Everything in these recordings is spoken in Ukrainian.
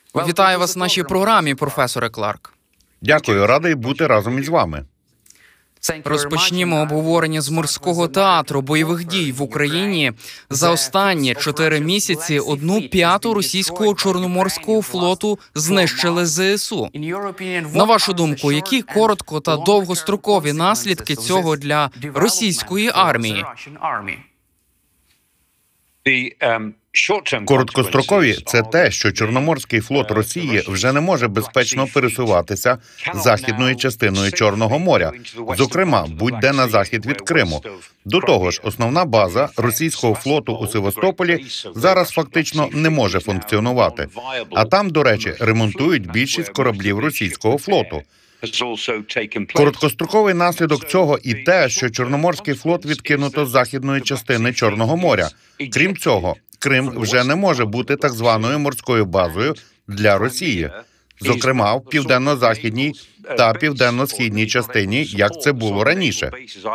Вітаю вас в нашій програмі, професоре Кларк. Дякую, радий бути разом із вами. Розпочнімо обговорення з морського театру бойових дій в Україні. За останні 4 місяці 1/5 російського Чорноморського флоту знищили ЗСУ. На вашу думку, які коротко та довгострокові наслідки цього для російської армії? Короткострокові – це те, що Чорноморський флот Росії вже не може безпечно пересуватися західною частиною Чорного моря, зокрема, будь-де на захід від Криму. До того ж, основна база російського флоту у Севастополі зараз фактично не може функціонувати. А там, до речі, ремонтують більшість кораблів російського флоту. Короткостроковий наслідок цього і те, що Чорноморський флот відкинуто з західної частини Чорного моря. Крім цього, Крим вже не може бути так званою морською базою для Росії, зокрема в південно-західній та південно-східній частині, як це було раніше.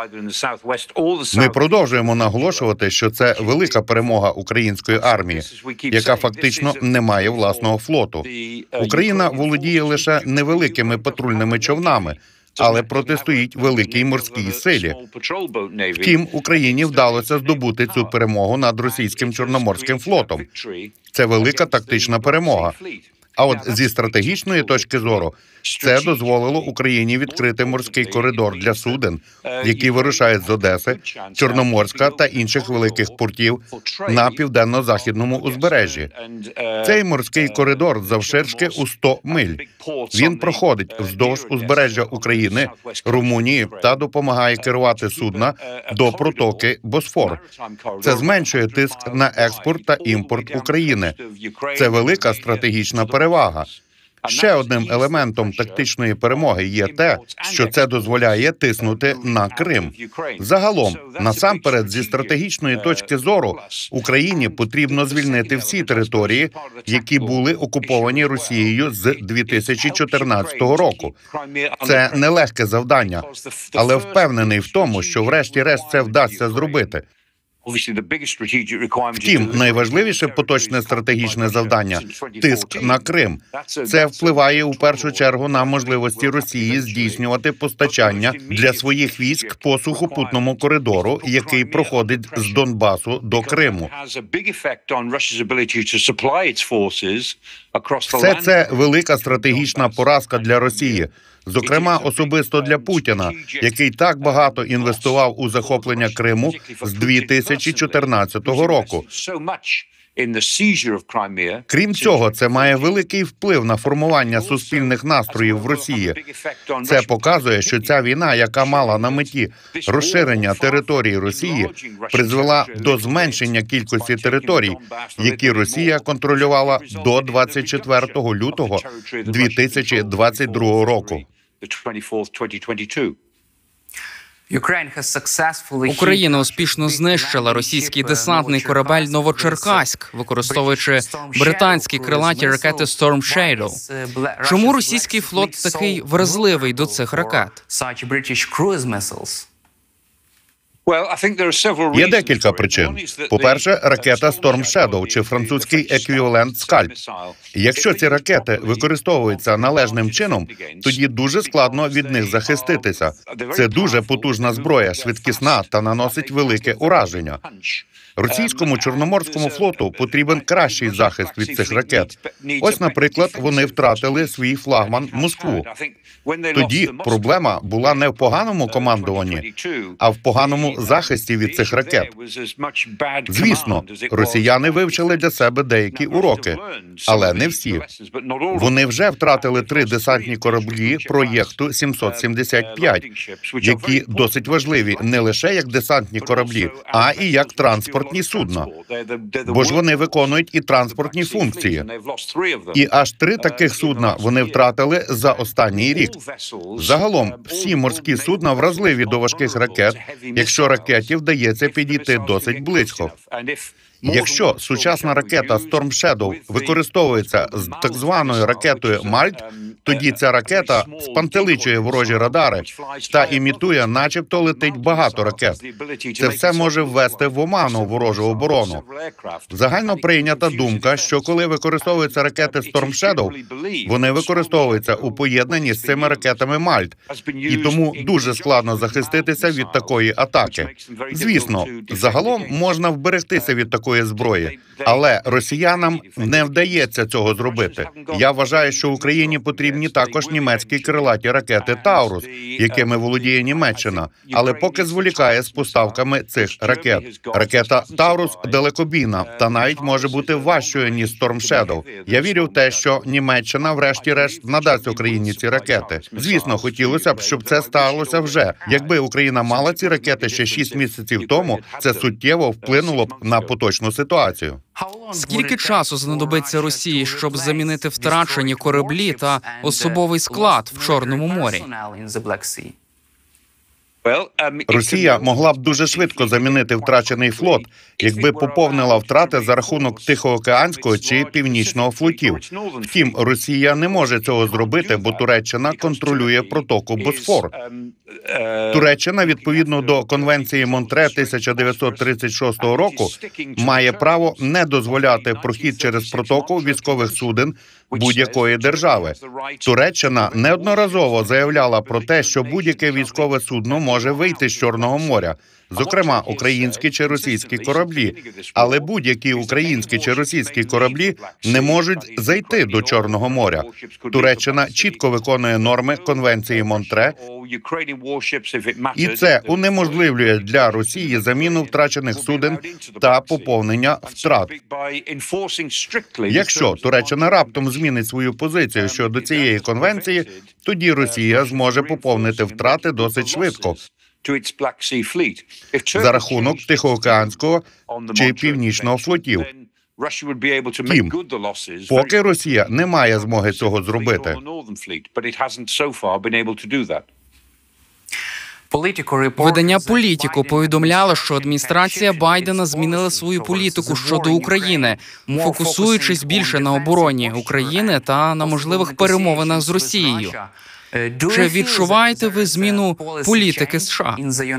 Ми продовжуємо наголошувати, що це велика перемога української армії, яка фактично не має власного флоту. Україна володіє лише невеликими патрульними човнами, але протистоїть великій морській силі. Втім, Україні вдалося здобути цю перемогу над російським Чорноморським флотом. Це велика тактична перемога. А от зі стратегічної точки зору, це дозволило Україні відкрити морський коридор для суден, які вирушають з Одеси, Чорноморська та інших великих портів на південно-західному узбережжі. Цей морський коридор завширшки у 100 миль. Він проходить вздовж узбережжя України, Румунії та допомагає керувати судна до протоки Босфор. Це зменшує тиск на експорт та імпорт України. Це велика стратегічна перевага. Ще одним елементом тактичної перемоги є те, що це дозволяє тиснути на Крим. Загалом, насамперед, зі стратегічної точки зору, Україні потрібно звільнити всі території, які були окуповані Росією з 2014 року. Це нелегке завдання, але впевнений в тому, що врешті-решт це вдасться зробити. Втім, найважливіше поточне стратегічне завдання – тиск на Крим. Це впливає у першу чергу на можливості Росії здійснювати постачання для своїх військ по сухопутному коридору, який проходить з Донбасу до Криму. Все це велика стратегічна поразка для Росії. Зокрема, особисто для Путіна, який так багато інвестував у захоплення Криму з 2014 року. Крім цього, це має великий вплив на формування суспільних настроїв в Росії. Це показує, що ця війна, яка мала на меті розширення території Росії, призвела до зменшення кількості територій, які Росія контролювала до 24 лютого 2022 року. Україна успішно знищила російський десантний корабель «Новочеркаськ», використовуючи британські крилаті ракети «Storm Shadow». Чому російський флот такий вразливий до цих ракет? Є декілька причин. По-перше, ракета Storm Shadow, чи французький еквівалент «Скальп». Якщо ці ракети використовуються належним чином, тоді дуже складно від них захиститися. Це дуже потужна зброя, швидкісна та наносить велике ураження. Російському Чорноморському флоту потрібен кращий захист від цих ракет. Ось, наприклад, вони втратили свій флагман Москву. Тоді проблема була не в поганому командуванні, а в поганому захисті від цих ракет. Звісно, росіяни вивчили для себе деякі уроки, але не всі. Вони вже втратили 3 десантні кораблі проєкту 775, які досить важливі не лише як десантні кораблі, а і як транспортні судна. Бо ж вони виконують і транспортні функції. І аж 3 таких судна вони втратили за останній рік. Загалом, всі морські судна вразливі до важких ракет, якщо що ракеті вдається підійти досить близько. Якщо сучасна ракета Storm Shadow використовується з так званою ракетою Мальт, тоді ця ракета спантеличує ворожі радари та імітує, начебто летить багато ракет. Це все може ввести в оману ворожу оборону. Загально прийнята думка, що коли використовуються ракети Storm Shadow, вони використовуються у поєднанні з цими ракетами Мальт, і тому дуже складно захиститися від такої атаки. Звісно, загалом можна вберегтися від такої зброї, але росіянам не вдається цього зробити. Я вважаю, що Україні потрібні також німецькі крилаті ракети «Таурус», якими володіє Німеччина, але поки зволікає з поставками цих ракет. Ракета «Таурус» далекобійна та навіть може бути важчою, ніж «Storm Shadow». Я вірю в те, що Німеччина врешті-решт надасть Україні ці ракети. Звісно, хотілося б, щоб це сталося вже. Якби Україна мала ці ракети ще 6 місяців тому, це суттєво вплинуло б на поточну ситуацію. Скільки часу знадобиться Росії, щоб замінити втрачені кораблі та особовий склад в Чорному морі? Росія могла б дуже швидко замінити втрачений флот, якби поповнила втрати за рахунок Тихоокеанського чи Північного флотів. Втім, Росія не може цього зробити, бо Туреччина контролює протоку Босфор. Туреччина, відповідно до Конвенції Монтре 1936 року, має право не дозволяти прохід через протоку військових суден будь-якої держави. Туреччина неодноразово заявляла про те, що будь-яке військове судно може вийти з Чорного моря, зокрема українські чи російські кораблі, але будь-які українські чи російські кораблі не можуть зайти до Чорного моря. Туреччина чітко виконує норми Конвенції Монтре, і це унеможливлює для Росії заміну втрачених суден та поповнення втрат. Якщо Туреччина раптом змінить свою позицію щодо цієї конвенції, тоді Росія зможе поповнити втрати досить швидко за рахунок Тихоокеанського чи Північного флотів. Втім, поки Росія не має змоги цього зробити. Видання «Політіко» повідомляло, що адміністрація Байдена змінила свою політику щодо України, фокусуючись більше на обороні України та на можливих перемовинах з Росією. Чи відчуваєте ви зміну політики США?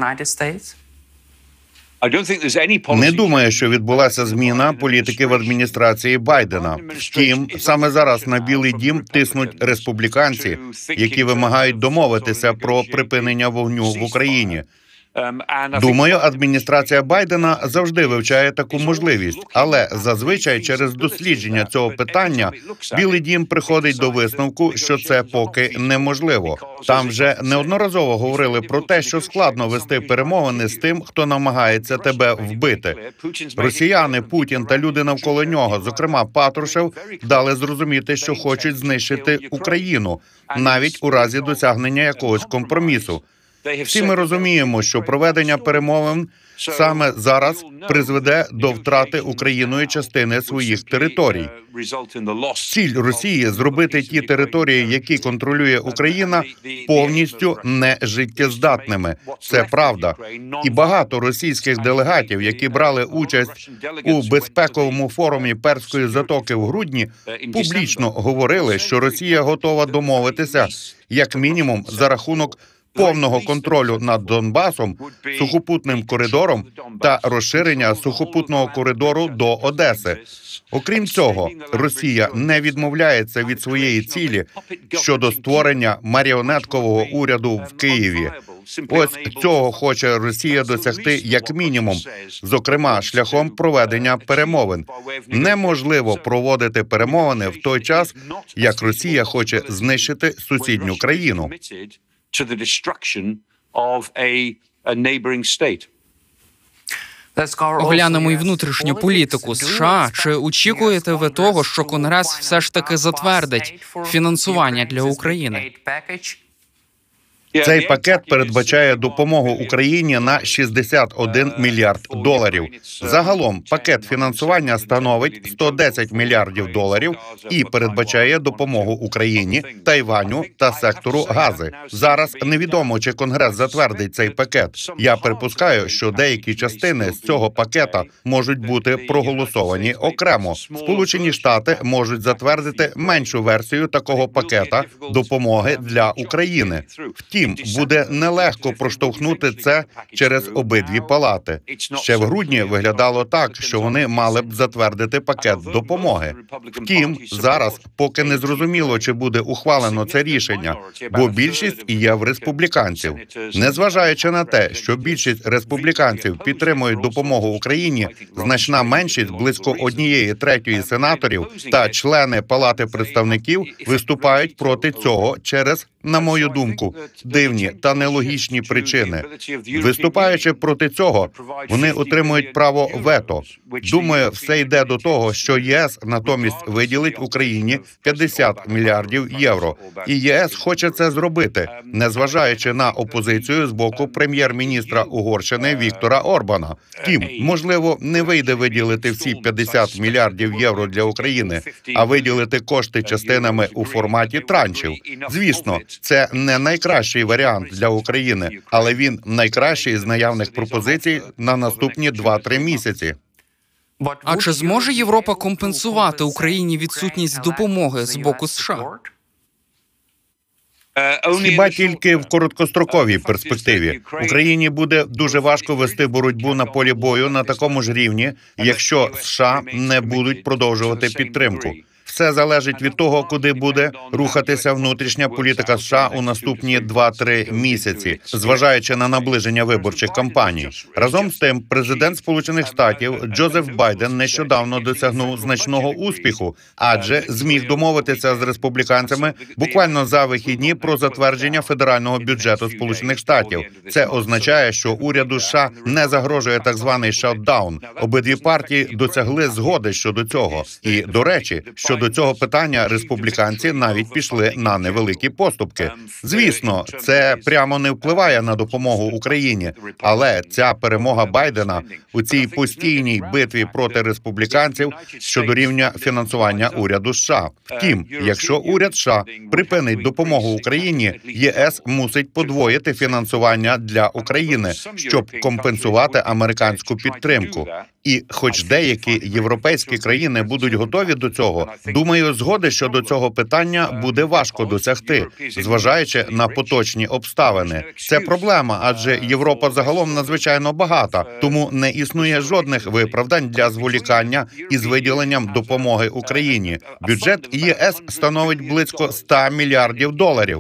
Не думаю, що відбулася зміна політики в адміністрації Байдена. Втім, саме зараз на Білий дім тиснуть республіканці, які вимагають домовитися про припинення вогню в Україні. Думаю, адміністрація Байдена завжди вивчає таку можливість, але зазвичай через дослідження цього питання Білий дім приходить до висновку, що це поки неможливо. Там вже неодноразово говорили про те, що складно вести перемовини з тим, хто намагається тебе вбити. Росіяни, Путін та люди навколо нього, зокрема Патрушев, дали зрозуміти, що хочуть знищити Україну, навіть у разі досягнення якогось компромісу. Всі ми розуміємо, що проведення перемовин саме зараз призведе до втрати Україною частини своїх територій. Ціль Росії – зробити ті території, які контролює Україна, повністю нежиттєздатними. Це правда. І багато російських делегатів, які брали участь у безпековому форумі Перської затоки в грудні, публічно говорили, що Росія готова домовитися, як мінімум, за рахунок повного контролю над Донбасом, сухопутним коридором та розширення сухопутного коридору до Одеси. Окрім цього, Росія не відмовляється від своєї цілі щодо створення маріонеткового уряду в Києві. Ось цього хоче Росія досягти як мінімум, зокрема шляхом проведення перемовин. Неможливо проводити перемовини в той час, як Росія хоче знищити сусідню країну. Оглянемо й внутрішню політику США. Чи очікуєте ви того, що Конгрес все ж таки затвердить фінансування для України? Цей пакет передбачає допомогу Україні на 61 мільярд доларів. Загалом пакет фінансування становить 110 мільярдів доларів і передбачає допомогу Україні, Тайваню та сектору гази. Зараз невідомо, чи Конгрес затвердить цей пакет. Я припускаю, що деякі частини з цього пакета можуть бути проголосовані окремо. Сполучені Штати можуть затвердити меншу версію такого пакета допомоги для України. Втім, буде нелегко проштовхнути це через обидві палати. Ще в грудні виглядало так, що вони мали б затвердити пакет допомоги. Втім, зараз поки не зрозуміло, чи буде ухвалено це рішення, бо більшість є в республіканців. Незважаючи на те, що більшість республіканців підтримують допомогу Україні, значна меншість, близько 1/3 сенаторів та члени Палати представників виступають проти цього через, на мою думку, дивні та нелогічні причини. Виступаючи проти цього, вони отримують право вето. Думаю, все йде до того, що ЄС натомість виділить Україні 50 мільярдів євро. І ЄС хоче це зробити, незважаючи на опозицію з боку прем'єр-міністра Угорщини Віктора Орбана. Втім, можливо, не вийде виділити всі 50 мільярдів євро для України, а виділити кошти частинами у форматі траншів. Звісно, це не найкращий варіант для України, але він найкращий з наявних пропозицій на наступні 2-3 місяці. А чи зможе Європа компенсувати Україні відсутність допомоги з боку США? Хіба тільки в короткостроковій перспективі. Україні буде дуже важко вести боротьбу на полі бою на такому ж рівні, якщо США не будуть продовжувати підтримку. Все залежить від того, куди буде рухатися внутрішня політика США у наступні 2-3 місяці, зважаючи на наближення виборчих кампаній. Разом з тим, президент Сполучених Штатів Джозеф Байден нещодавно досягнув значного успіху, адже зміг домовитися з республіканцями буквально за вихідні про затвердження федерального бюджету Сполучених Штатів. Це означає, що уряду США не загрожує так званий шатдаун. Обидві партії досягли згоди щодо цього. І, до речі, щодо цього питання республіканці навіть пішли на невеликі поступки. Звісно, це прямо не впливає на допомогу Україні, але ця перемога Байдена у цій постійній битві проти республіканців щодо рівня фінансування уряду США. Втім, якщо уряд США припинить допомогу Україні, ЄС мусить подвоїти фінансування для України, щоб компенсувати американську підтримку. І хоч деякі європейські країни будуть готові до цього, думаю, згоди щодо цього питання буде важко досягти, зважаючи на поточні обставини. Це проблема, адже Європа загалом надзвичайно багата, тому не існує жодних виправдань для зволікання із виділенням допомоги Україні. Бюджет ЄС становить близько 100 мільярдів доларів.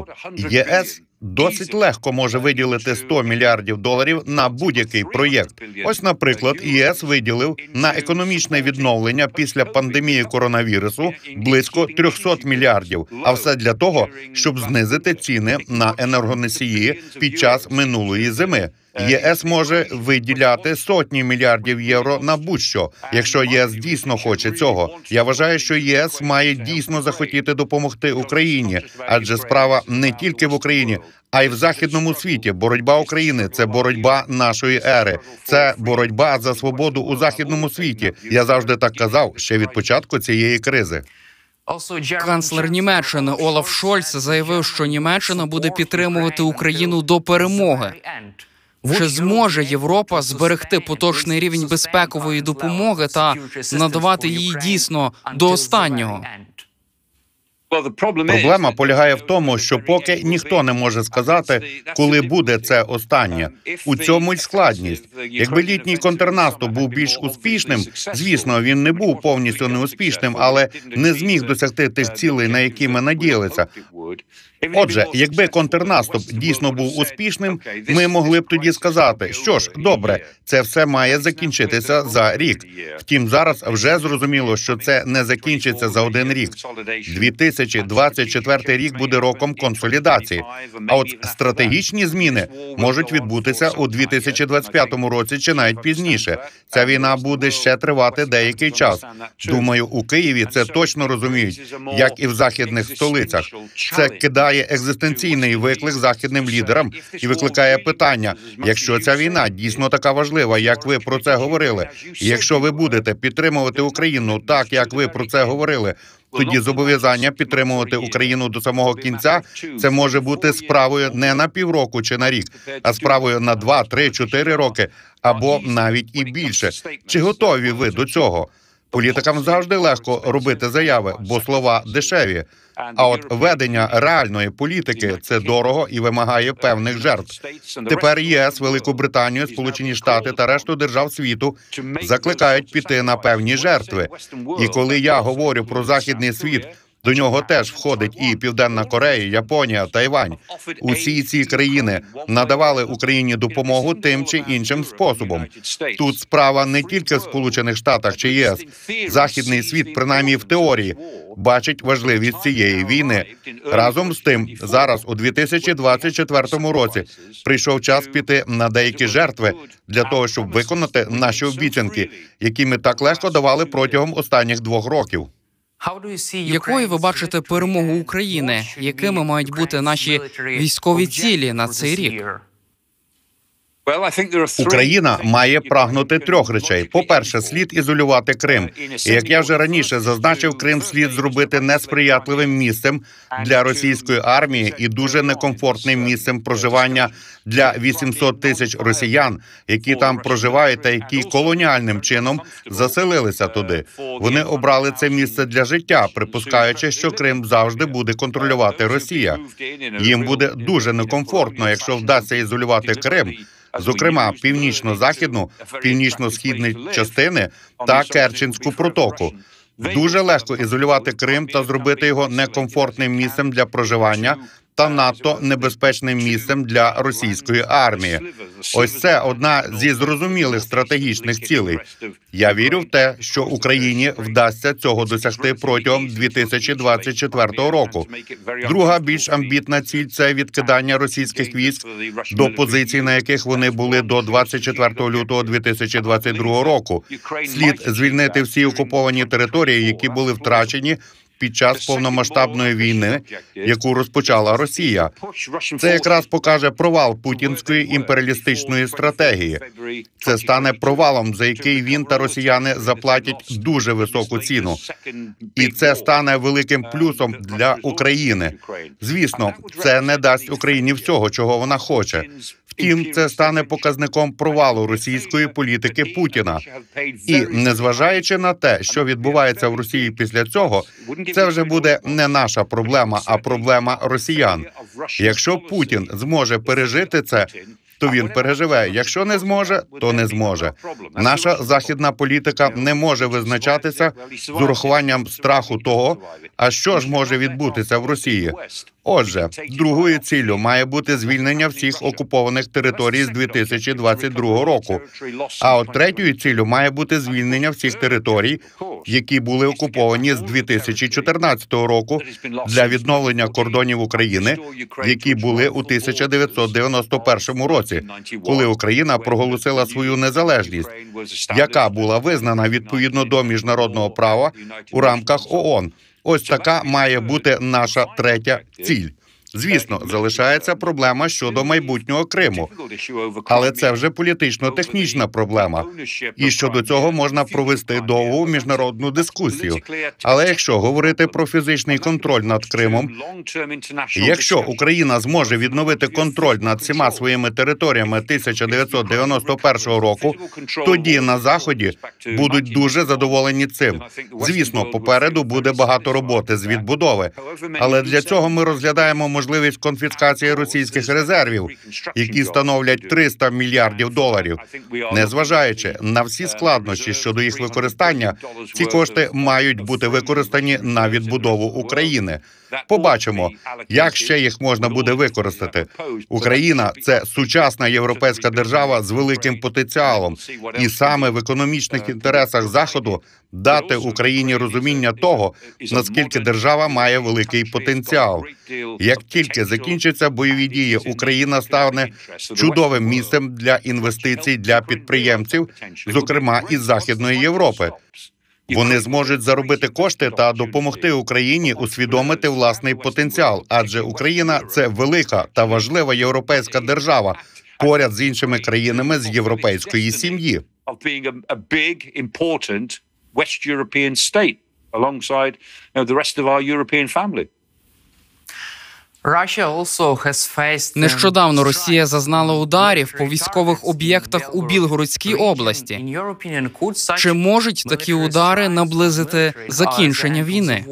ЄС досить легко може виділити 100 мільярдів доларів на будь-який проєкт. Ось, наприклад, ЄС виділив на економічне відновлення після пандемії коронавірусу близько 300 мільярдів, а все для того, щоб знизити ціни на енергоносії під час минулої зими. ЄС може виділяти сотні мільярдів євро на будь-що, якщо ЄС дійсно хоче цього. Я вважаю, що ЄС має дійсно захотіти допомогти Україні, адже справа не тільки в Україні, а й в західному світі. Боротьба України – це боротьба нашої ери. Це боротьба за свободу у західному світі. Я завжди так казав ще від початку цієї кризи. Канцлер Німеччини Олаф Шольц заявив, що Німеччина буде підтримувати Україну до перемоги. Чи зможе Європа зберегти поточний рівень безпекової допомоги та надавати її дійсно до останнього? Проблема полягає в тому, що поки ніхто не може сказати, коли буде це останнє. У цьому й складність. Якби літній контрнаступ був більш успішним, звісно, він не був повністю неуспішним, але не зміг досягти тих цілей, на які ми надіялися. Отже, якби контрнаступ дійсно був успішним, ми могли б тоді сказати, що ж, добре, це все має закінчитися за рік. Втім, зараз вже зрозуміло, що це не закінчиться за один рік. 2024 рік буде роком консолідації. А от стратегічні зміни можуть відбутися у 2025 році чи навіть пізніше. Ця війна буде ще тривати деякий час. Думаю, у Києві це точно розуміють, як і в західних столицях. Це кидає екзистенційний виклик західним лідерам і викликає питання, якщо ця війна дійсно така важлива, як ви про це говорили, і якщо ви будете підтримувати Україну так, як ви про це говорили, тоді зобов'язання підтримувати Україну до самого кінця – це може бути справою не на півроку чи на рік, а справою на 2, 3, 4 роки або навіть і більше. Чи готові ви до цього? Політикам завжди легко робити заяви, бо слова дешеві. А от ведення реальної політики – це дорого і вимагає певних жертв. Тепер ЄС, Велику Британію, Сполучені Штати та решту держав світу закликають піти на певні жертви. І коли я говорю про західний світ, до нього теж входить і Південна Корея, Японія, Тайвань. Усі ці країни надавали Україні допомогу тим чи іншим способом. Тут справа не тільки в Сполучених Штатах чи ЄС. Західний світ, принаймні в теорії, бачить важливість цієї війни. Разом з тим, зараз, у 2024 році, прийшов час піти на деякі жертви для того, щоб виконати наші обіцянки, які ми так легко давали протягом останніх 2 років. Якою ви бачите перемогу України? Якими мають бути наші військові цілі на цей рік? Україна має прагнути 3 речей. По-перше, слід ізолювати Крим. І, як я вже раніше зазначив, Крим слід зробити несприятливим місцем для російської армії і дуже некомфортним місцем проживання для 800 тисяч росіян, які там проживають та які колоніальним чином заселилися туди. Вони обрали це місце для життя, припускаючи, що Крим завжди буде контролювати Росія. Їм буде дуже некомфортно, якщо вдасться ізолювати Крим, зокрема північно-західну, північно-східні частини та Керченську протоку. Дуже легко ізолювати Крим та зробити його некомфортним місцем для проживання та надто небезпечним місцем для російської армії. Ось це одна зі зрозумілих стратегічних цілей. Я вірю в те, що Україні вдасться цього досягти протягом 2024 року. Друга, більш амбітна ціль – це відкидання російських військ до позицій, на яких вони були до 24 лютого 2022 року. Слід звільнити всі окуповані території, які були втрачені під час повномасштабної війни, яку розпочала Росія. Це якраз покаже провал путінської імперіалістичної стратегії. Це стане провалом, за який він та росіяни заплатять дуже високу ціну. І це стане великим плюсом для України. Звісно, це не дасть Україні всього, чого вона хоче. Втім, це стане показником провалу російської політики Путіна. І, незважаючи на те, що відбувається в Росії після цього, це вже буде не наша проблема, а проблема росіян. Якщо Путін зможе пережити це, то він переживе. Якщо не зможе, то не зможе. Наша західна політика не може визначатися з урахуванням страху того, а що ж може відбутися в Росії. Отже, другою ціллю має бути звільнення всіх окупованих територій з 2022 року. А от третьою ціллю має бути звільнення всіх територій, які були окуповані з 2014 року для відновлення кордонів України, які були у 1991 році, коли Україна проголосила свою незалежність, яка була визнана відповідно до міжнародного права у рамках ООН. Ось така має бути наша третя ціль. Звісно, залишається проблема щодо майбутнього Криму, але це вже політично-технічна проблема. І щодо цього можна провести довгу міжнародну дискусію. Але якщо говорити про фізичний контроль над Кримом, якщо Україна зможе відновити контроль над всіма своїми територіями 1991 року, тоді на Заході будуть дуже задоволені цим. Звісно, попереду буде багато роботи з відбудови, але для цього ми розглядаємо можливість конфіскації російських резервів, які становлять $300 мільярдів. Незважаючи на всі складнощі щодо їх використання, ці кошти мають бути використані на відбудову України. Побачимо, як ще їх можна буде використати. Україна – це сучасна європейська держава з великим потенціалом. І саме в економічних інтересах Заходу дати Україні розуміння того, наскільки держава має великий потенціал. Як тільки закінчаться бойові дії, Україна стане чудовим місцем для інвестицій для підприємців, зокрема із Західної Європи. Вони зможуть заробити кошти та допомогти Україні усвідомити власний потенціал, адже Україна – це велика та важлива європейська держава, поряд з іншими країнами з європейської сім'ї. Нещодавно Росія зазнала ударів по військових об'єктах у Білгородській області. Чи можуть такі удари наблизити закінчення війни?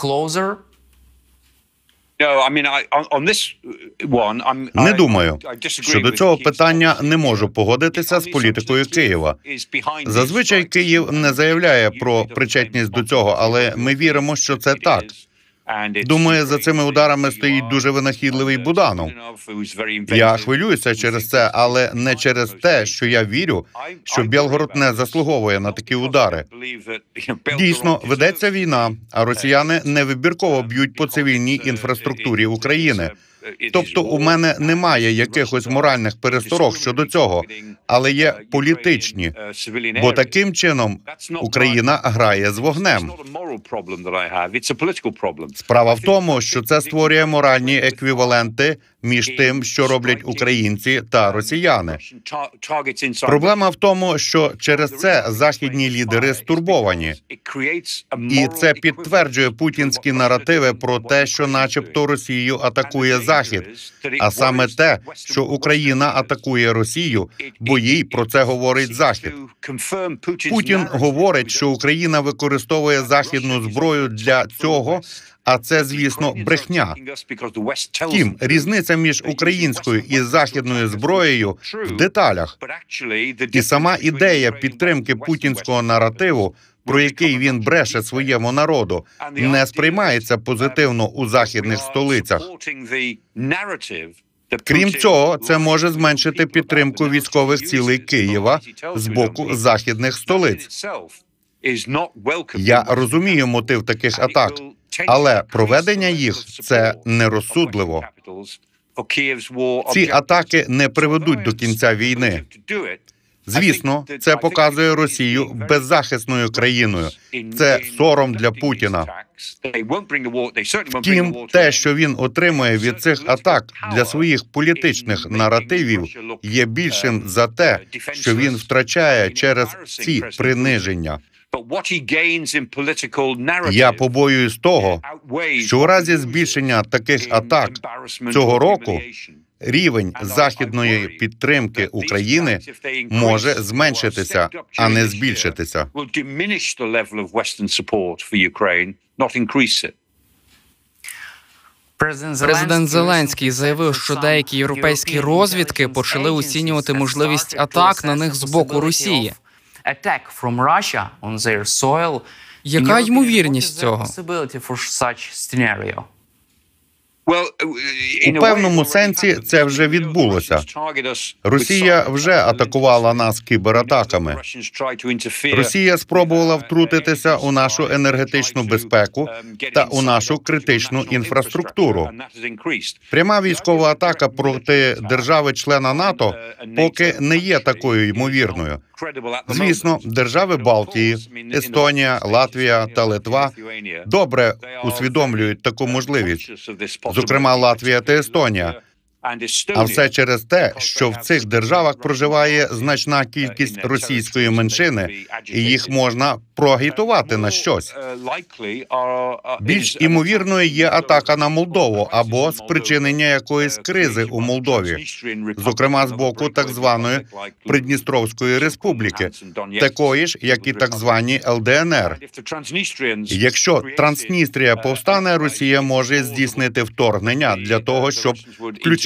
Не думаю. Щодо цього питання не можу погодитися з політикою Києва. Зазвичай Київ не заявляє про причетність до цього, але ми віримо, що це так. Думаю, за цими ударами стоїть дуже винахідливий Буданов. Я хвилююся через це, але не через те, що я вірю, що Білгород не заслуговує на такі удари. Дійсно, ведеться війна, а росіяни невибірково б'ють по цивільній інфраструктурі України. Тобто у мене немає якихось моральних пересторог щодо цього, але є політичні, бо таким чином Україна грає з вогнем. Справа в тому, що це створює моральні еквіваленти між тим, що роблять українці та росіяни. Проблема в тому, що через це західні лідери стурбовані. І це підтверджує путінські наративи про те, що начебто Росію атакує Захід, а саме те, що Україна атакує Росію, бо їй про це говорить Захід. Путін говорить, що Україна використовує західну зброю для цього, а це, звісно, брехня. Втім, різниця між українською і західною зброєю в деталях. І сама ідея підтримки путінського наративу, про який він бреше своєму народу, не сприймається позитивно у західних столицях. Крім цього, це може зменшити підтримку військових цілей Києва з боку західних столиць. Я розумію мотив таких атак, але проведення їх – це нерозсудливо. Ці атаки не приведуть до кінця війни. Звісно, це показує Росію беззахисною країною. Це сором для Путіна. Втім, те, що він отримує від цих атак для своїх політичних наративів, є більшим за те, що він втрачає через ці приниження. Я побоююсь того, що у разі збільшення таких атак цього року рівень західної підтримки України може зменшитися, а не збільшитися. Президент Зеленський заявив, що деякі європейські розвідки почали оцінювати можливість атак на них з боку Росії. Яка ймовірність цього? У певному сенсі це вже відбулося. Росія вже атакувала нас кібератаками. Росія спробувала втрутитися у нашу енергетичну безпеку та у нашу критичну інфраструктуру. Пряма військова атака проти держави-члена НАТО поки не є такою ймовірною. Звісно, держави Балтії, Естонія, Латвія та Литва добре усвідомлюють таку можливість, зокрема Латвія та Естонія. А все через те, що в цих державах проживає значна кількість російської меншини, і їх можна проагітувати на щось. Більш імовірною є атака на Молдову або спричинення якоїсь кризи у Молдові, зокрема з боку так званої Придністровської республіки, такої ж, як і так звані ЛДНР. Якщо Трансністрія повстане, Росія може здійснити вторгнення для того, щоб включити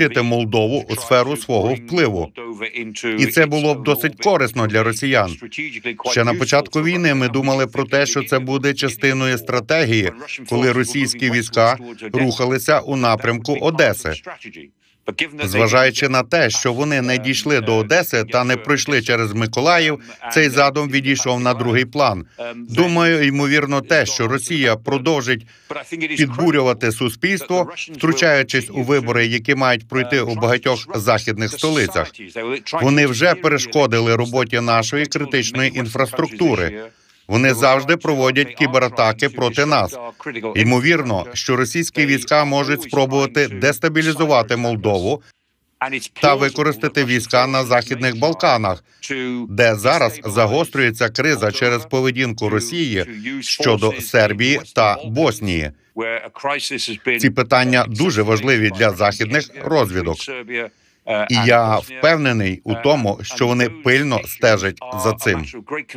включити Молдову у сферу свого впливу. І це було б досить корисно для росіян. Ще на початку війни ми думали про те, що це буде частиною стратегії, коли російські війська рухалися у напрямку Одеси. Зважаючи на те, що вони не дійшли до Одеси та не пройшли через Миколаїв, цей задум відійшов на другий план. Думаю, ймовірно те, що Росія продовжить підбурювати суспільство, втручаючись у вибори, які мають пройти у багатьох західних столицях. Вони вже перешкодили роботі нашої критичної інфраструктури. Вони завжди проводять кібератаки проти нас. Ймовірно, що російські війська можуть спробувати дестабілізувати Молдову та використати війська на Західних Балканах, де зараз загострюється криза через поведінку Росії щодо Сербії та Боснії. Ці питання дуже важливі для західних розвідок. І я впевнений у тому, що вони пильно стежать за цим.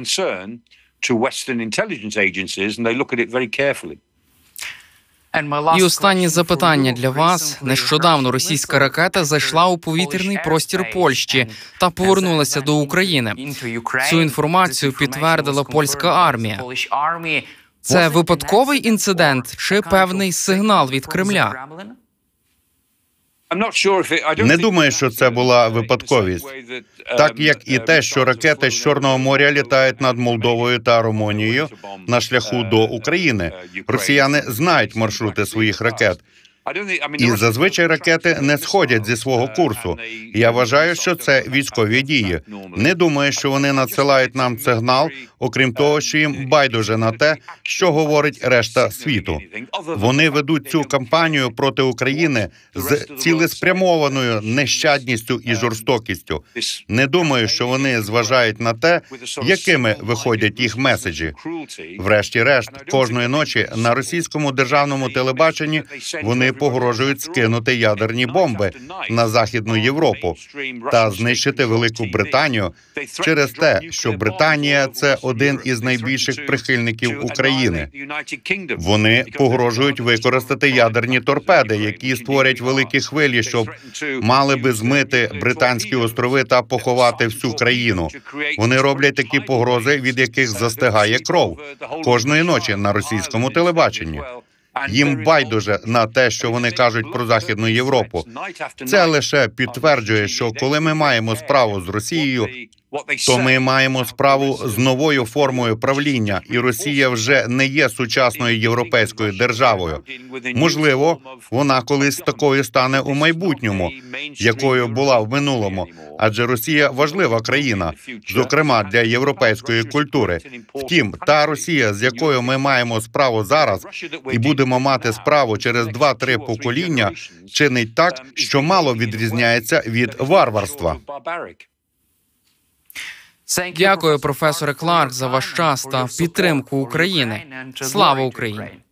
І останнє запитання для вас. Нещодавно російська ракета зайшла у повітряний простір Польщі та повернулася до України. Цю інформацію підтвердила польська армія. Це випадковий інцидент чи певний сигнал від Кремля? Не думаю, що це була випадковість. Так як і те, що ракети з Чорного моря літають над Молдовою та Румунією на шляху до України. Росіяни знають маршрути своїх ракет. І зазвичай ракети не сходять зі свого курсу. Я вважаю, що це військові дії. Не думаю, що вони надсилають нам сигнал, окрім того, що їм байдуже на те, що говорить решта світу. Вони ведуть цю кампанію проти України з цілеспрямованою нещадністю і жорстокістю. Не думаю, що вони зважають на те, якими виходять їх меседжі. Врешті-решт, кожної ночі на російському державному телебаченні вони погрожують скинути ядерні бомби на Західну Європу та знищити Велику Британію через те, що Британія – це один із найбільших прихильників України. Вони погрожують використати ядерні торпеди, які створять великі хвилі, щоб мали би змити Британські острови та поховати всю країну. Вони роблять такі погрози, від яких застигає кров кожної ночі на російському телебаченні. Їм байдуже на те, що вони кажуть про Західну Європу. Це лише підтверджує, що коли ми маємо справу з Росією, то ми маємо справу з новою формою правління, і Росія вже не є сучасною європейською державою. Можливо, вона колись такою стане у майбутньому, якою була в минулому, адже Росія важлива країна, зокрема для європейської культури. Втім, та Росія, з якою ми маємо справу зараз і будемо мати справу через 2-3 покоління, чинить так, що мало відрізняється від варварства. Дякую, професоре Кларк, за ваш час та підтримку України. Слава Україні!